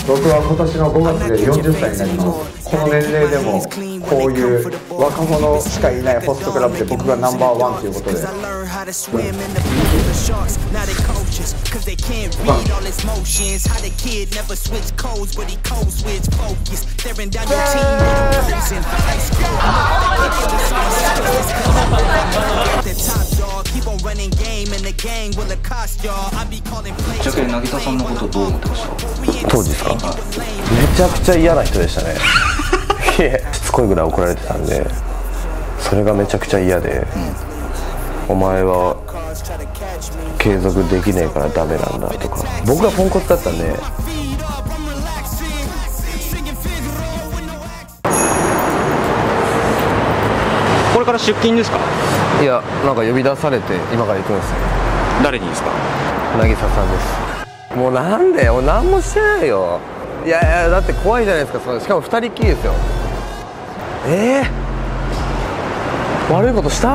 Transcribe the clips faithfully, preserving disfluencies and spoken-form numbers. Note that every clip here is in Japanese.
僕は今年のごがつでよんじゅっさいになります。この年齢でもこういう若者しかいないホストクラブで僕がナンバーワンということで、うん、 ぶっちゃけ渚さんのことどう思ってました？ 当時ですか？めちゃくちゃ嫌な人でしたね。しつこいぐらい怒られてたんで、それがめちゃくちゃ嫌で、うん、お前は継続できねえからダメなんだとか、僕がポンコツだったんで。 これから出勤ですか？ いや、なんか呼び出されて今から行くんですよ。 誰にですか？ 渚さんです。もうなんでよ、何もしてないよ。いやいや、だって怖いじゃないですか。そのしかもふたりっきりですよ。えー、悪いことした？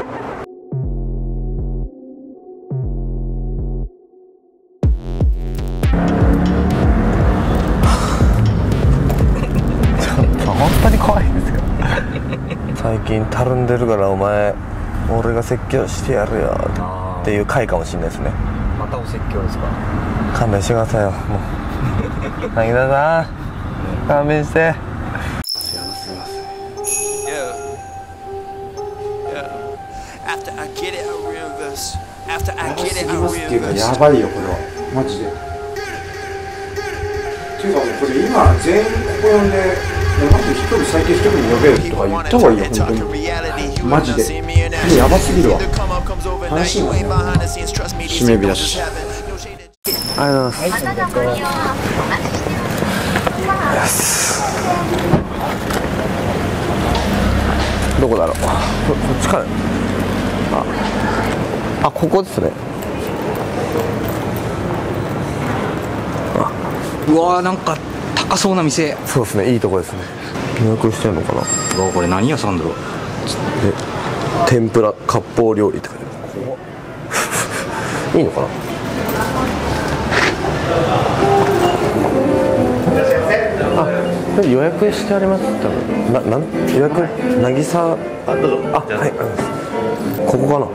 本当に怖いんですよ。最近たるんでるからお前俺が説教してやるよっていう回かもしれないですね。 またお説教ですか？ 勘弁してくださいよ、もう。渚さん勘弁して。 やばすぎますっていうか、やばいよこれはマジで。っていうかもうこれ今全員ここ呼んでマジで一人最低一人に呼べるとか言った方がいいよ、本当にマジで。やばすぎるわ。楽しいな、締め日だし。 ありがとうございます。どこだろう。こ、こっちかな。あ、あ、ここですね。 うわー、なんか高そうな店。 そうですね、いいとこですね。予約してんのかな。 うわ、これ何屋さんだろう。 で、天ぷら割烹料理って書いてある。いいのかな。あ、予約してありますってな、なん予約渚。あ、どうぞ。あ、はい、ここかな。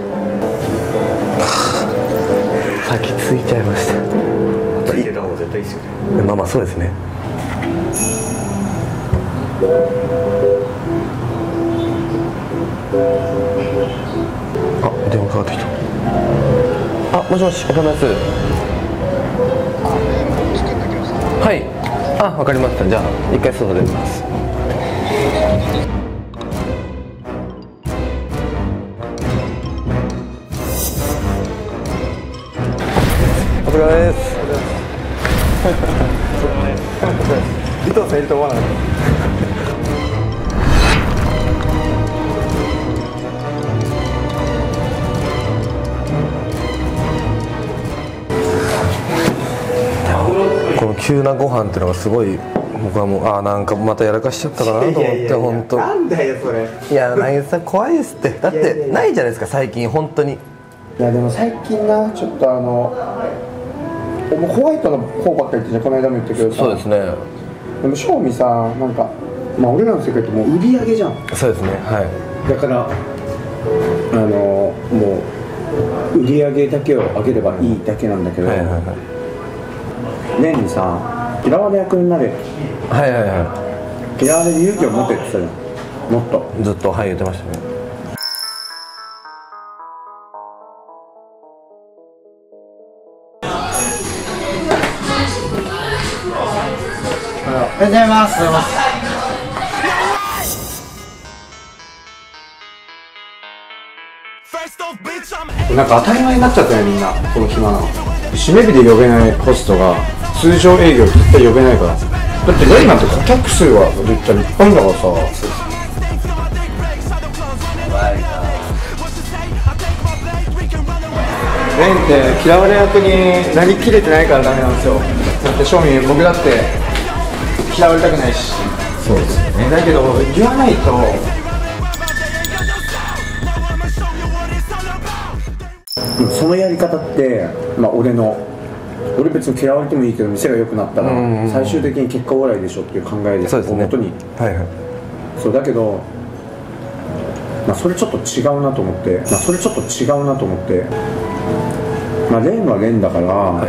先着いちゃいました。 ついてた方が絶対いいですよね。 まあまあそうですね。あ、電話かかってきた。あ、もしもし、おかめです。はい。あ、わかりました。じゃあ一回外出ます。お疲れ様です。伊藤さんいると思わなかった。この急なご飯っていうのがすごい、僕はもうあなんかまたやらかしちゃったかなと思って。本当なんだよそれ。 いや、渚さん怖いですって。だってないじゃないですか最近本当に。 いやでも最近な、ちょっとあのもうホワイトの方ばっかり言ってじゃん、この間も言ったけどさ。 そうですね。 でも正味さ、なんかまあ俺らの世界ってもう売り上げじゃん。 そうですね、はい。 だからあのもう売り上げだけを上げればいいだけなんだけど、はいはいはい、年にさ嫌われ役になれ、 はいはいはい、 嫌われる勇気を持ってって言ってたじゃん、もっとずっとはい言ってましたね。 おはようございます。なんか当たり前になっちゃったよみんな、この暇なの。締め日で呼べないホストが通常営業絶対呼べないから。だってレイなんて顧客数は言ったら一般だからさ。レイって嫌われ役になりきれてないからダメなんですよ。だって正味僕だって嫌われたくないし。そうですよね。だけど言わないと。そのやり方って、まあ、俺の俺別に嫌われてもいいけど店が良くなったら最終的に結果オーライでしょっていう考えでそうですね、 本当にはいはい、 そうだけど、まあ、それちょっと違うなと思って、まあ、それちょっと違うなと思って、まあ、レンはレンだから、はい、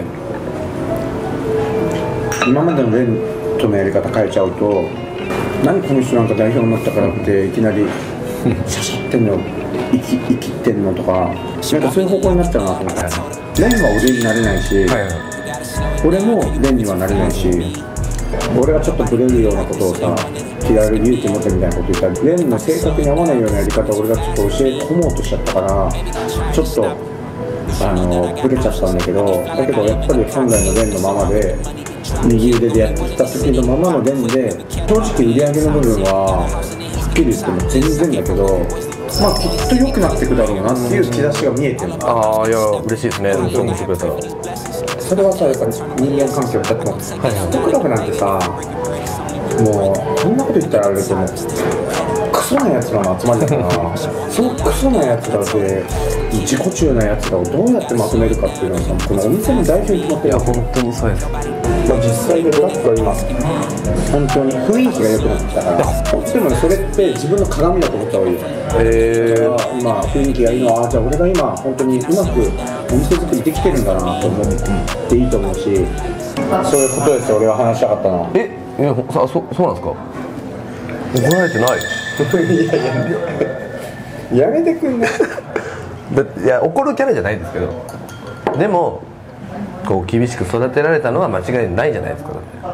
今までのレンとのやり方変えちゃうと、何この人なんか代表になったからっていきなりシャシャってんの生き生きってんのとか、なんかそういう方向になっちゃうなと思って、レンは俺になれないし、はいはい、俺もレンにはなれないし、俺がちょっとブレるようなことをさ、嫌われる勇気持ってみたいなこと言ったら、レンの性格に合わないようなやり方を俺がちょっと教え込もうとしちゃったから、ちょっとあのブレちゃったんだけど、だけどやっぱり本来のレンのままで右腕でやってきた時のままのレンで、正直売り上げの部分ははっきり言っても全然だけど、まあきっと良くなっていくだろうなっていう兆しが見えてるの。ああ、いや嬉しいですね、そう思ってくれたら。それはさ、やっぱり人間関係をだっても、ホストクラブなんてさ、もうこんなこと言ったらあれだけども、クソなやつらの集まりだからそのクソなやつらで自己中なやつらをどうやってまとめるかっていうのはさ、このお店の代表に決まってる。いや本当にそうです。まあ、実際でブラックは今本当に雰囲気が良くなってきたから、でもそれって自分の鏡だと思った方がいいよ。えー、今雰囲気がいいのは、じゃあ俺が今本当にうまくお店作りできてるんだなと思っていいと思うし、そういうことですよ俺は話したかったの。えいや、そ, そ, そうなんですか。怒られてない。いやいややめてくんね。いや怒るキャラじゃないんですけど、でもこう厳しく育てられたのは間違いないじゃないですか。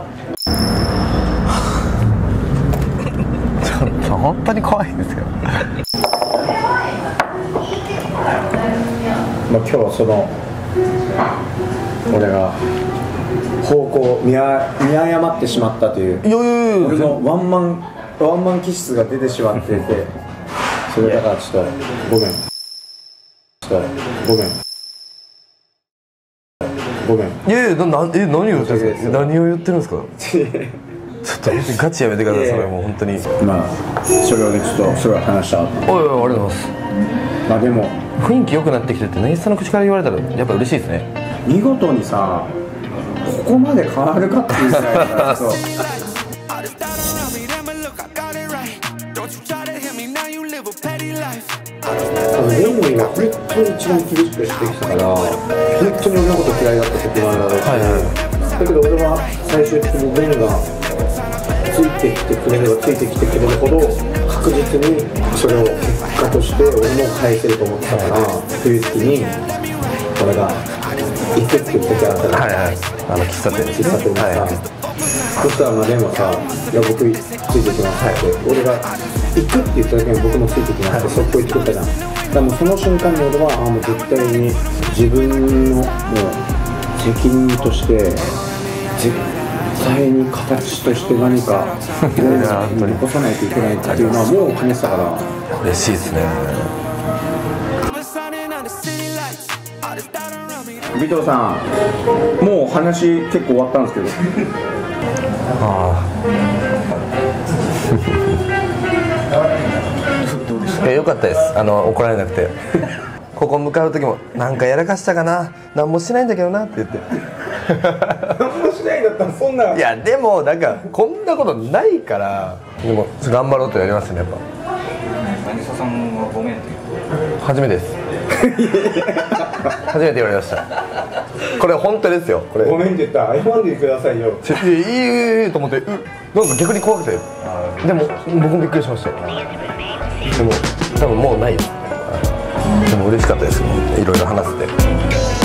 ちょっと本当に怖いんですよ。まあ今日はその俺が方向を見誤ってしまったという、俺のワンマンワンマン気質が出てしまっていて、それだからちょっとごめん、ちょっとごめんごめん。いやいや、ななえ何を言ってるんですか。何を言ってるんですか。ちょっとガチやめてください。それもう本当にまあそれをねちょっとそれは話したかった。おいおい、ありがとうございます。まあでも雰囲気良くなってきてって渚さんの口から言われたらやっぱ嬉しいですね。見事にさここまで変わるかっていうぐらいそうレンリが本当に一番厳しくしてきたから、本当に俺のこと嫌いだった時もあるだろうし、はいはい、だけど俺は最終的にレンがついてきてくれればついてきてくれるほど確実にそれを結果として俺も返せると思ってたから、という時に俺が行くって言ってきたから、はいはい、あの喫茶店喫茶店にさ、はい、そしたらまあレンはさ「いや僕ついてきます」って、はい、俺が行くって言っただけに僕もついてきますって速攻言ってくれたじゃん。だからもうその瞬間に俺はあもう絶対に自分のもう責任として絶対に形として何か残さないといけないっていうのはもう話したから。嬉しいですね。尾藤さん、もう話結構終わったんですけど。ああ。よかったです。あの怒られなくて。ここ向かう時もなんかやらかしたかな、何もしないんだけどなって言って。何もしないんだったらそんな。いやでもなんかこんなことないから。でも頑張ろうとやりますねやっぱ。渚さんはごめんって言う。初めてです。初めて言われました。これ本当ですよ。これごめんって言ったら謝んでくださいよ。いいいいいと思って、うなんか逆に怖くて。でも僕もびっくりしました。でも多分もうない。でも嬉しかったです。いろいろ話せて。